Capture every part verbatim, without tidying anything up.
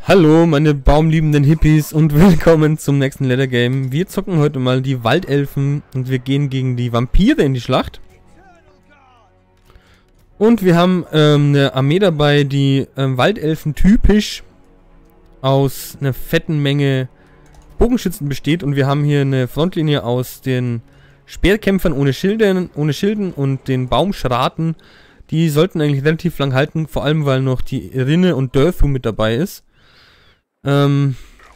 Hallo meine baumliebenden Hippies und willkommen zum nächsten Leather Game. Wir zocken heute mal die Waldelfen und wir gehen gegen die Vampire in die Schlacht. Und wir haben ähm, eine Armee dabei, die ähm, Waldelfen typisch aus einer fetten Menge Bogenschützen besteht. Und wir haben hier eine Frontlinie aus den Speerkämpfern ohne Schilden, ohne Schilden und den Baumschraten. Die sollten eigentlich relativ lang halten, vor allem weil noch die Rinne und Dörthu mit dabei ist. Ähm...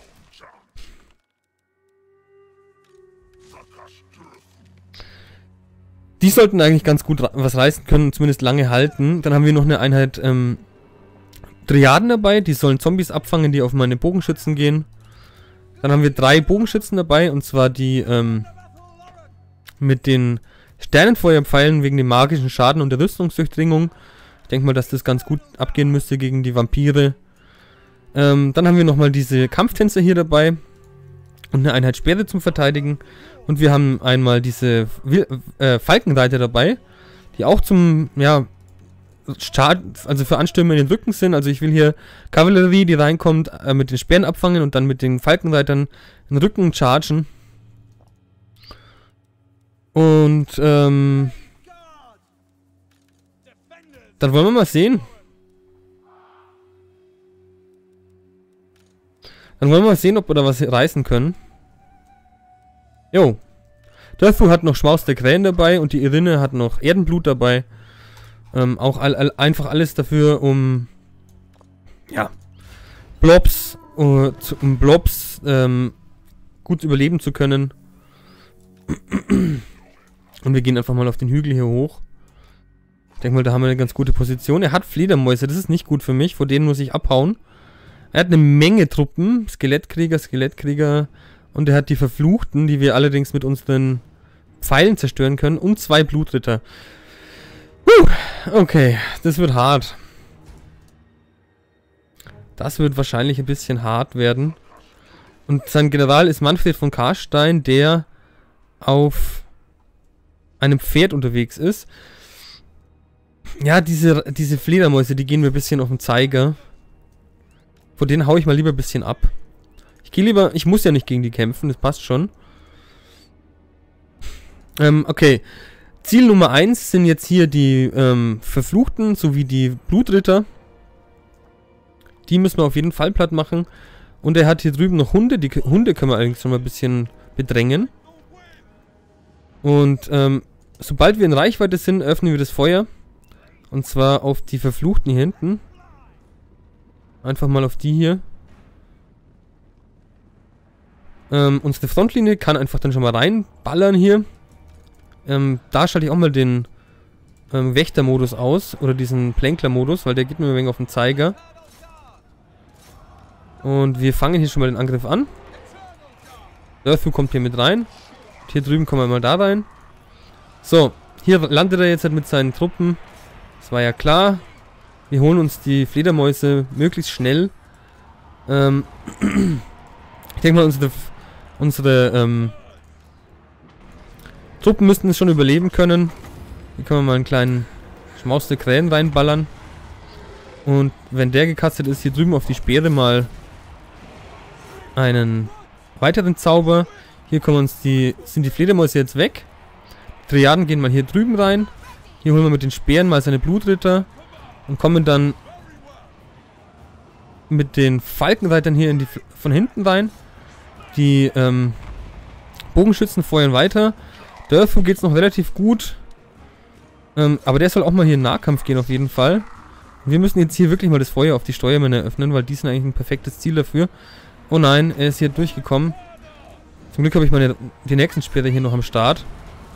Die sollten eigentlich ganz gut was reißen können, zumindest lange halten. Dann haben wir noch eine Einheit ähm, Triaden dabei, die sollen Zombies abfangen, die auf meine Bogenschützen gehen. Dann haben wir drei Bogenschützen dabei, und zwar die ähm, mit den Sternenfeuerpfeilen wegen dem magischen Schaden und der Rüstungsdurchdringung. Ich denke mal, dass das ganz gut abgehen müsste gegen die Vampire. Ähm, dann haben wir nochmal diese Kampftänzer hier dabei und eine Einheit Speere zum Verteidigen. Und wir haben einmal diese äh, Falkenreiter dabei, die auch zum, ja, Start, also für Anstürme in den Rücken sind. Also ich will hier Kavallerie, die reinkommt, äh, mit den Speeren abfangen und dann mit den Falkenreitern den Rücken chargen. Und, ähm... dann wollen wir mal sehen. Dann wollen wir mal sehen, ob wir da was reißen können. Jo. Dörthu hat noch Schmaus der Krähen dabei und die Irinne hat noch Erdenblut dabei. Ähm, auch all, all, einfach alles dafür, um ja, Blobs, uh, zu, um Blobs ähm, gut überleben zu können. Und wir gehen einfach mal auf den Hügel hier hoch. Ich denke mal, da haben wir eine ganz gute Position. Er hat Fledermäuse, das ist nicht gut für mich, vor denen muss ich abhauen. Er hat eine Menge Truppen, Skelettkrieger, Skelettkrieger, und er hat die Verfluchten, die wir allerdings mit unseren Pfeilen zerstören können, und zwei Blutritter. Puh, okay, das wird hart. Das wird wahrscheinlich ein bisschen hart werden. Und sein General ist Manfred von Karstein, der auf einem Pferd unterwegs ist. Ja, diese, diese Fledermäuse, die gehen mir ein bisschen auf den Zeiger. Vor denen hau ich mal lieber ein bisschen ab. Ich gehe lieber, ich muss ja nicht gegen die kämpfen, das passt schon. Ähm, okay. Ziel Nummer eins sind jetzt hier die ähm, Verfluchten sowie die Blutritter. Die müssen wir auf jeden Fall platt machen. Und er hat hier drüben noch Hunde. Die Hunde können wir eigentlich schon mal ein bisschen bedrängen. Und ähm, sobald wir in Reichweite sind, öffnen wir das Feuer. Und zwar auf die Verfluchten hier hinten. Einfach mal auf die hier. Ähm, unsere Frontlinie kann einfach dann schon mal reinballern hier. Ähm, da schalte ich auch mal den ähm, Wächtermodus aus. Oder diesen Plänkler-Modus, weil der geht mir ein wenig auf den Zeiger. Und wir fangen hier schon mal den Angriff an. Dörthu kommt hier mit rein. Und hier drüben kommen wir mal da rein. So, hier landet er jetzt halt mit seinen Truppen. Das war ja klar. Wir holen uns die Fledermäuse möglichst schnell. Ähm, ich denke mal, unsere, unsere ähm, Truppen müssten es schon überleben können. Hier können wir mal einen kleinen Schmaus der Krähen reinballern. Und wenn der gekastet ist, hier drüben auf die Speere mal einen weiteren Zauber. Hier kommen uns die, sind die Fledermäuse jetzt weg. Die Triaden gehen mal hier drüben rein. Hier holen wir mit den Speeren mal seine Blutritter. Und kommen dann mit den Falkenreitern hier in die von hinten rein. Die ähm, Bogenschützen feuern weiter. Dörthu geht es noch relativ gut. Ähm, aber der soll auch mal hier in Nahkampf gehen auf jeden Fall. Wir müssen jetzt hier wirklich mal das Feuer auf die Steuermänner öffnen, weil die sind eigentlich ein perfektes Ziel dafür. Oh nein, er ist hier durchgekommen. Zum Glück habe ich meine die nächsten Speere hier noch am Start.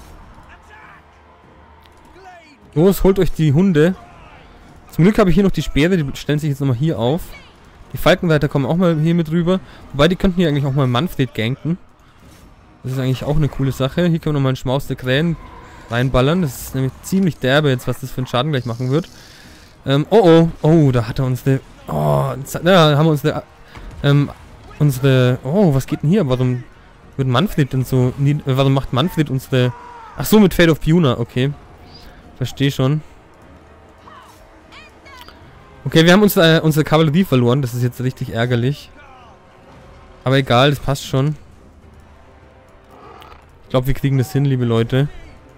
Los, holt euch die Hunde. Zum Glück habe ich hier noch die Speere, die stellen sich jetzt nochmal hier auf. Die Falkenreiter kommen auch mal hier mit rüber. Wobei, die könnten hier eigentlich auch mal Manfred ganken. Das ist eigentlich auch eine coole Sache. Hier können wir nochmal einen Schmaus der Krähen reinballern. Das ist nämlich ziemlich derbe jetzt, was das für einen Schaden gleich machen wird. Ähm, oh oh, oh, da hat er uns eine... Oh, da haben wir uns eine... Ähm, unsere... Oh, was geht denn hier? Warum wird Manfred denn so... Nie, äh, warum macht Manfred unsere... Ach so, mit Fate of Puna, okay. Verstehe schon. Okay, wir haben uns, äh, unsere Kavallerie verloren. Das ist jetzt richtig ärgerlich. Aber egal, das passt schon. Ich glaube, wir kriegen das hin, liebe Leute.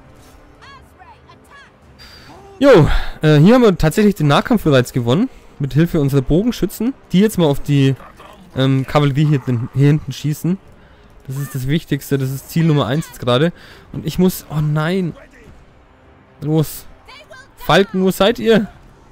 Jo, äh, hier haben wir tatsächlich den Nahkampf bereits gewonnen. Mit Hilfe unserer Bogenschützen. Die jetzt mal auf die ähm, Kavallerie hier, hier hinten schießen. Das ist das Wichtigste. Das ist Ziel Nummer eins jetzt gerade. Und ich muss... Oh nein. Los. Falken, wo seid ihr?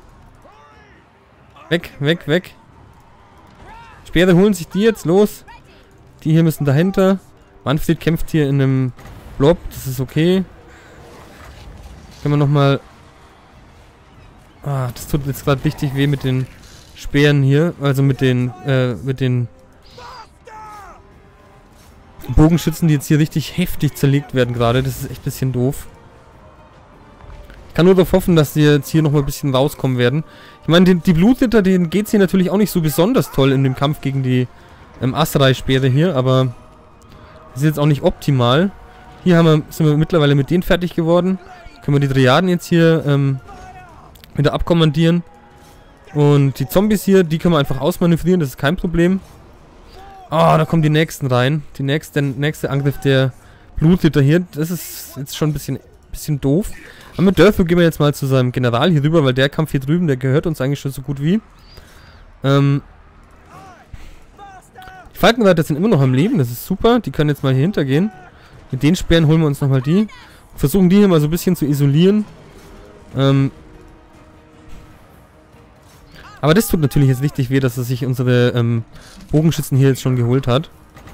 Weg, weg, weg. Speere holen sich die jetzt, los. Die hier müssen dahinter. Manfred kämpft hier in einem Blob, das ist okay. Können wir nochmal... Ah, das tut jetzt gerade richtig weh mit den Speeren hier. Also mit den, äh, mit den Bogenschützen, die jetzt hier richtig heftig zerlegt werden gerade. Das ist echt ein bisschen doof. Ich kann nur darauf hoffen, dass die jetzt hier nochmal ein bisschen rauskommen werden. Ich meine, die, die Blutritter, denen geht es hier natürlich auch nicht so besonders toll in dem Kampf gegen die ähm, Asrai-Speere hier, aber das ist jetzt auch nicht optimal. Hier haben wir, sind wir mittlerweile mit denen fertig geworden. Können wir die Triaden jetzt hier ähm, wieder abkommandieren. Und die Zombies hier, die können wir einfach ausmanövrieren, das ist kein Problem. Ah, oh, da kommen die nächsten rein. Die nächste, der nächste Angriff der Blutritter hier, das ist jetzt schon ein bisschen, bisschen doof. Aber mit Dörfer gehen wir jetzt mal zu seinem General hier rüber, weil der Kampf hier drüben, der gehört uns eigentlich schon so gut wie. Ähm, die Falkenreiter sind immer noch am Leben, das ist super. Die können jetzt mal hier hintergehen. Mit den Speeren holen wir uns nochmal die. Versuchen die hier mal so ein bisschen zu isolieren. Ähm, aber das tut natürlich jetzt richtig weh, dass er sich unsere ähm, Bogenschützen hier jetzt schon geholt hat.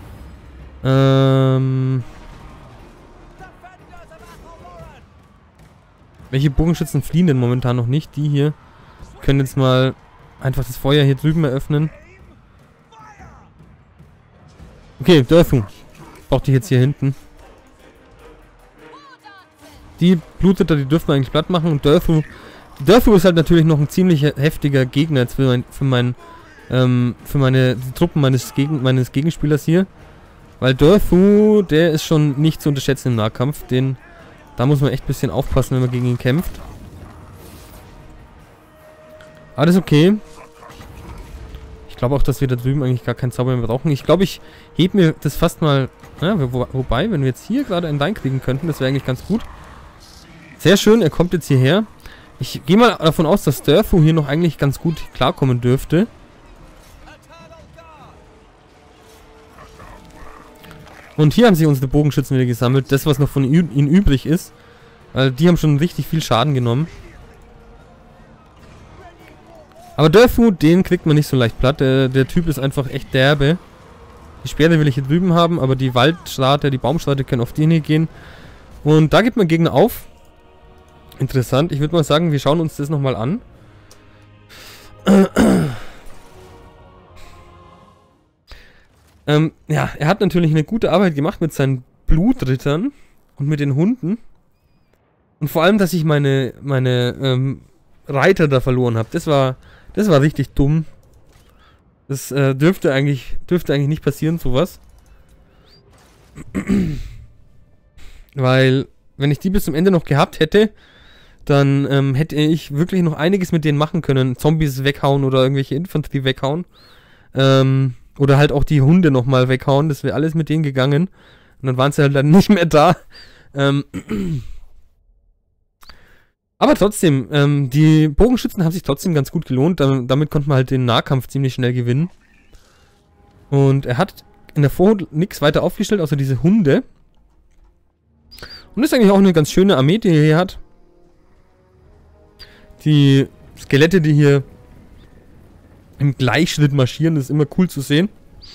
Ähm... Welche Bogenschützen fliehen denn momentan noch nicht? Die hier können jetzt mal einfach das Feuer hier drüben eröffnen. Okay, Dörfu. Braucht die jetzt hier hinten. Die Blutritter, die dürfen wir eigentlich platt machen. Und Dörfu, Dörfu ist halt natürlich noch ein ziemlich heftiger Gegner jetzt für, mein, für, mein, ähm, für meine die Truppen meines, Gegen, meines Gegenspielers hier. Weil Dörfu, der ist schon nicht zu unterschätzen im Nahkampf. Den... Da muss man echt ein bisschen aufpassen, wenn man gegen ihn kämpft. Alles okay. Ich glaube auch, dass wir da drüben eigentlich gar keinen Zauber mehr brauchen. Ich glaube, ich hebe mir das fast mal... Ja, wo, wobei, wenn wir jetzt hier gerade einen reinkriegen könnten, das wäre eigentlich ganz gut. Sehr schön, er kommt jetzt hierher. Ich gehe mal davon aus, dass Dörfu hier noch eigentlich ganz gut klarkommen dürfte. Und hier haben sich unsere Bogenschützen wieder gesammelt. Das, was noch von ihnen übrig ist. Weil die haben schon richtig viel Schaden genommen. Aber Dörfu, den kriegt man nicht so leicht platt. Der, der Typ ist einfach echt derbe. Die Speere will ich hier drüben haben, aber die Waldschrate, die Baumschrate können auf den hier gehen. Und da gibt man Gegner auf. Interessant. Ich würde mal sagen, wir schauen uns das nochmal an. Ähm, ja, er hat natürlich eine gute Arbeit gemacht mit seinen Blutrittern und mit den Hunden. Und vor allem, dass ich meine, meine ähm, Reiter da verloren habe. Das war, das war richtig dumm. Das äh, dürfte eigentlich, dürfte eigentlich nicht passieren, sowas. Weil, wenn ich die bis zum Ende noch gehabt hätte, dann ähm, hätte ich wirklich noch einiges mit denen machen können. Zombies weghauen oder irgendwelche Infanterie weghauen. Ähm... Oder halt auch die Hunde nochmal weghauen. Das wäre alles mit denen gegangen. Und dann waren sie halt dann nicht mehr da. Ähm Aber trotzdem, ähm, die Bogenschützen haben sich trotzdem ganz gut gelohnt. Damit, damit konnte man halt den Nahkampf ziemlich schnell gewinnen. Und er hat in der Vorhut nichts weiter aufgestellt, außer diese Hunde. Und das ist eigentlich auch eine ganz schöne Armee, die er hier hat. Die Skelette, die hier im Gleichschritt marschieren, das ist immer cool zu sehen.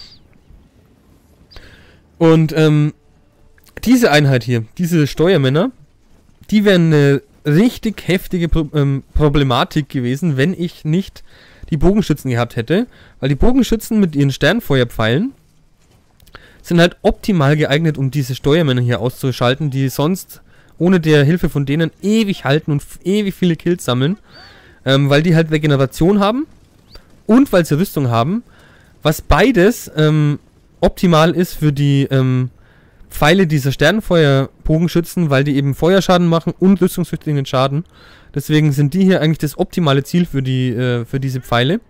Und ähm, diese Einheit hier, diese Steuermänner, die wären eine richtig heftige Pro ähm, Problematik gewesen, wenn ich nicht die Bogenschützen gehabt hätte. Weil die Bogenschützen mit ihren Sternfeuerpfeilen sind halt optimal geeignet, um diese Steuermänner hier auszuschalten, die sonst ohne der Hilfe von denen ewig halten und ewig viele Kills sammeln. Ähm, weil die halt Regeneration haben. Und weil sie Rüstung haben, was beides ähm, optimal ist für die ähm, Pfeile dieser Sternenfeuer-Bogenschützen, weil die eben Feuerschaden machen und rüstungsflüchtigen Schaden. Deswegen sind die hier eigentlich das optimale Ziel für die, äh, für diese Pfeile.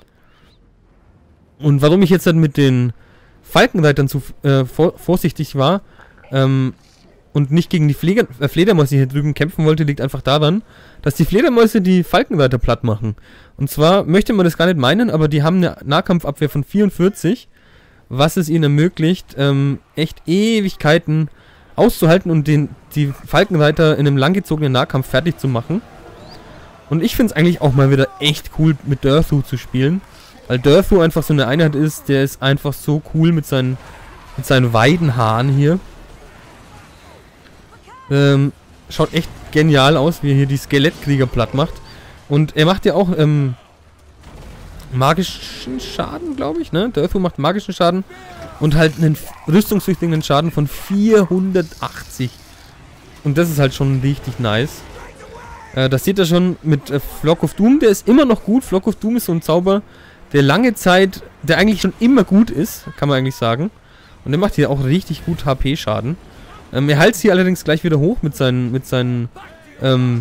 Und warum ich jetzt dann mit den Falkenreitern zu äh, vor, vorsichtig war, ähm, und nicht gegen die Fleder äh, Fledermäuse hier drüben kämpfen wollte, liegt einfach daran, dass die Fledermäuse die Falkenreiter platt machen. Und zwar möchte man das gar nicht meinen, aber die haben eine Nahkampfabwehr von vierundvierzig, was es ihnen ermöglicht, ähm, echt Ewigkeiten auszuhalten und den, die Falkenreiter in einem langgezogenen Nahkampf fertig zu machen. Und ich finde es eigentlich auch mal wieder echt cool, mit Durthu zu spielen. Weil Durthu einfach so eine Einheit ist, der ist einfach so cool mit seinen, mit seinen Weidenhaaren hier. Ähm, schaut echt genial aus, wie er hier die Skelettkrieger platt macht. Und er macht ja auch ähm, magischen Schaden, glaube ich, ne? Durthu macht magischen Schaden und halt einen rüstungsdurchdringenden Schaden von vierhundertachtzig. Und das ist halt schon richtig nice. Äh, das seht ihr schon mit äh, Flock of Doom, der ist immer noch gut. Flock of Doom ist so ein Zauber, der lange Zeit, der eigentlich schon immer gut ist, kann man eigentlich sagen. Und der macht hier auch richtig gut H P-Schaden. Ähm, er heilt sie allerdings gleich wieder hoch mit seinen, mit seinen ähm,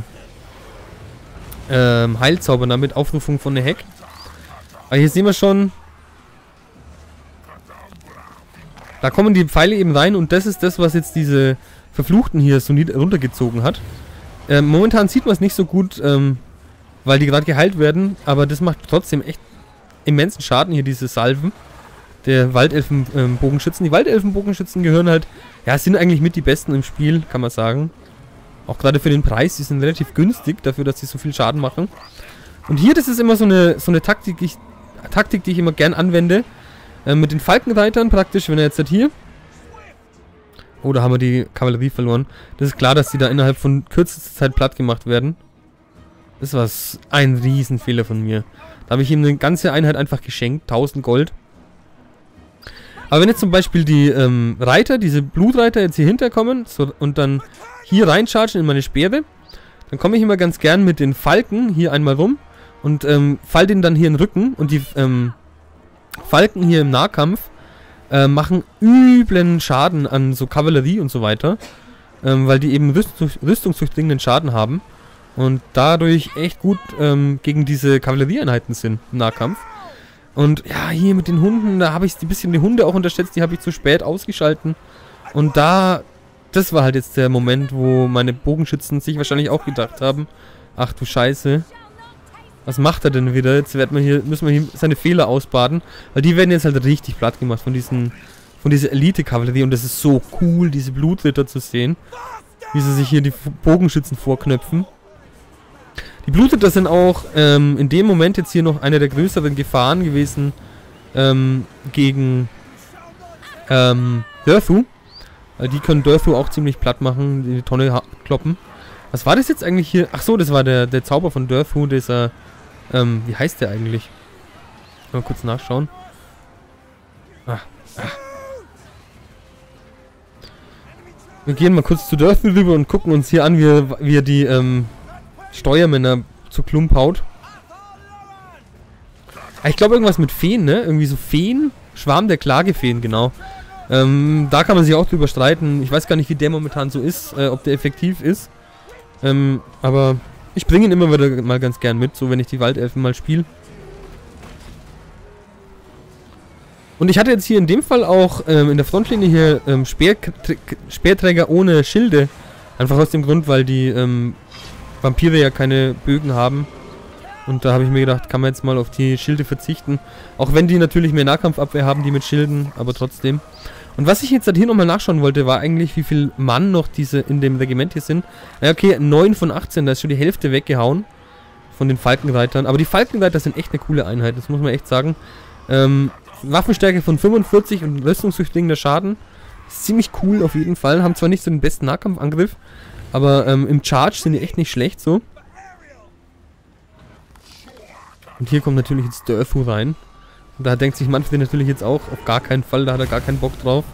ähm, Heilzaubern, damit Aufrufung von der Heck. Aber hier sehen wir schon, da kommen die Pfeile eben rein und das ist das, was jetzt diese Verfluchten hier so runtergezogen hat. Ähm, momentan sieht man es nicht so gut, ähm, weil die gerade geheilt werden, aber das macht trotzdem echt immensen Schaden hier, diese Salven der Waldelfenbogenschützen. Ähm, die Waldelfenbogenschützen gehören halt, ja, sind eigentlich mit die besten im Spiel, kann man sagen. Auch gerade für den Preis, die sind relativ günstig dafür, dass sie so viel Schaden machen. Und hier, das ist immer so eine, so eine Taktik, ich, Taktik, die ich immer gern anwende. Äh, mit den Falkenreitern praktisch, wenn er jetzt halt hier... Oh, da haben wir die Kavallerie verloren. Das ist klar, dass die da innerhalb von kürzester Zeit platt gemacht werden. Das war ein Riesenfehler von mir. Da habe ich ihm eine ganze Einheit einfach geschenkt. tausend Gold. Aber wenn jetzt zum Beispiel die ähm, Reiter, diese Blutreiter jetzt hier hinterkommen so, und dann hier reinchargen in meine Speere, dann komme ich immer ganz gern mit den Falken hier einmal rum und ähm, fall den dann hier in den Rücken. Und die ähm, Falken hier im Nahkampf äh, machen üblen Schaden an so Kavallerie und so weiter. Ähm, weil die eben Rüstung, rüstungsdurchdringenden Schaden haben. Und dadurch echt gut ähm, gegen diese Kavallerieeinheiten sind im Nahkampf. Und ja, hier mit den Hunden, da habe ich ein bisschen die Hunde auch unterschätzt, die habe ich zu spät ausgeschalten. Und da, das war halt jetzt der Moment, wo meine Bogenschützen sich wahrscheinlich auch gedacht haben, ach du Scheiße, was macht er denn wieder? Jetzt wird man hier, müssen wir hier seine Fehler ausbaden, weil die werden jetzt halt richtig platt gemacht von diesen, von dieser Elite-Kavallerie. Und das ist so cool, diese Blutritter zu sehen, wie sie sich hier die Bogenschützen vorknöpfen. Die Blutritter sind auch ähm, in dem Moment jetzt hier noch eine der größeren Gefahren gewesen ähm, gegen ähm, Durthu. Weil die können Durthu auch ziemlich platt machen, in die Tonne kloppen. Was war das jetzt eigentlich hier? Ach so, das war der, der Zauber von Durthu, dieser, ähm, wie heißt der eigentlich? Mal kurz nachschauen. Ah, ah. Wir gehen mal kurz zu Durthu rüber und gucken uns hier an, wie er, wie er die, ähm, Steuermänner zu Klump haut. Ich glaube irgendwas mit Feen, ne? Irgendwie so Feen? Schwarm der Klagefeen, genau. Ähm, da kann man sich auch drüber streiten. Ich weiß gar nicht, wie der momentan so ist, äh, ob der effektiv ist. Ähm, aber ich bringe ihn immer wieder mal ganz gern mit, so wenn ich die Waldelfen mal spiele. Und ich hatte jetzt hier in dem Fall auch ähm, in der Frontlinie hier ähm, Speer Speerträger ohne Schilde. Einfach aus dem Grund, weil die ähm, Vampire ja keine Bögen haben. Und da habe ich mir gedacht, kann man jetzt mal auf die Schilde verzichten. Auch wenn die natürlich mehr Nahkampfabwehr haben, die mit Schilden, aber trotzdem. Und was ich jetzt halt hier nochmal nachschauen wollte, war eigentlich, wie viel Mann noch diese in dem Regiment hier sind. Ja, okay, neun von achtzehn, da ist schon die Hälfte weggehauen von den Falkenreitern. Aber die Falkenreiter sind echt eine coole Einheit, das muss man echt sagen. Ähm, Waffenstärke von fünfundvierzig und rüstungsdurchdringender Schaden. Ziemlich cool auf jeden Fall. Haben zwar nicht so den besten Nahkampfangriff, aber ähm, im Charge sind die echt nicht schlecht so. Und hier kommt natürlich jetzt Durthu rein. Und da denkt sich Manfred natürlich jetzt auch, auf gar keinen Fall, da hat er gar keinen Bock drauf.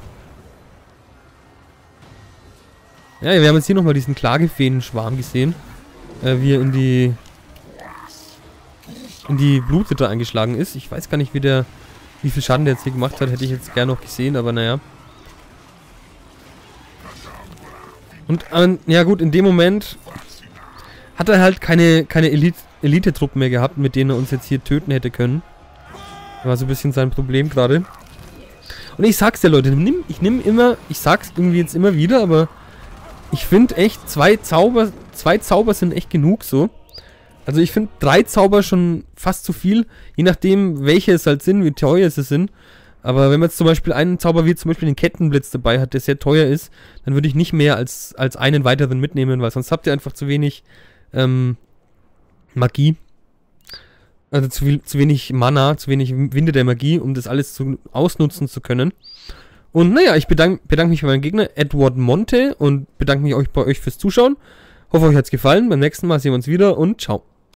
Ja, wir haben jetzt hier nochmal diesen Klagefeen-Schwarm gesehen. Äh, wie er in die in die Blutritter eingeschlagen ist. Ich weiß gar nicht, wie der wie viel Schaden der jetzt hier gemacht hat, hätte ich jetzt gerne noch gesehen, aber naja. Und, äh, ja gut, in dem Moment hat er halt keine, keine Elite, Elite-Truppen mehr gehabt, mit denen er uns jetzt hier töten hätte können. War so ein bisschen sein Problem gerade. Und ich sag's ja, Leute, nimm, ich nehme immer, ich sag's irgendwie jetzt immer wieder, aber ich finde echt, zwei Zauber, zwei Zauber sind echt genug so. Also ich finde drei Zauber schon fast zu viel, je nachdem, welche es halt sind, wie teuer sie sind. Aber wenn man jetzt zum Beispiel einen Zauber wie zum Beispiel den Kettenblitz dabei hat, der sehr teuer ist, dann würde ich nicht mehr als, als einen weiteren mitnehmen, weil sonst habt ihr einfach zu wenig ähm, Magie. Also zu, viel, zu wenig Mana, zu wenig Winde der Magie, um das alles zu, ausnutzen zu können. Und naja, ich bedanke bedank mich bei meinem Gegner, Edward Monte, und bedanke mich euch bei euch fürs Zuschauen. Hoffe, euch hat's gefallen. Beim nächsten Mal sehen wir uns wieder und ciao.